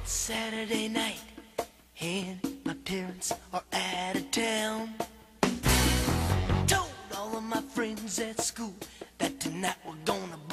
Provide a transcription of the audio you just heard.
Saturday night, and my parents are out of town. Told all of my friends at school that tonight we're gonna